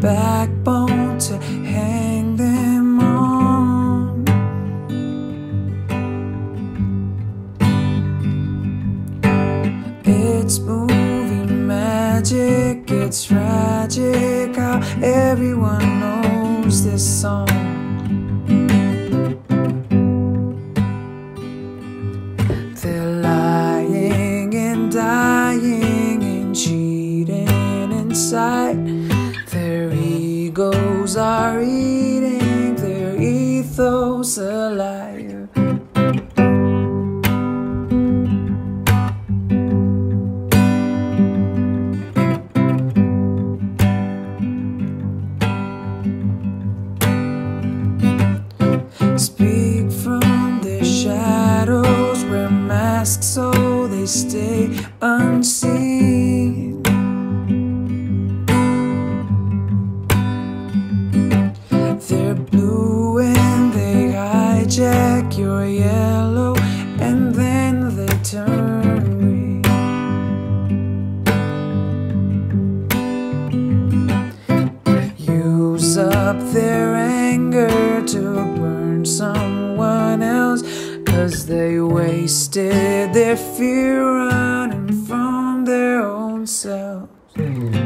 backbone to hang them on. It's movie magic, it's tragic how everyone knows this song. They're lying and dying and cheating inside. Their egos are eating their ethos alive. Speak from their shadows, wear masks so they stay unseen. They're blue and they hijack your yellow, and then they turn green. Use up their anger to burn someone else, 'cause they wasted their fear running from their own selves.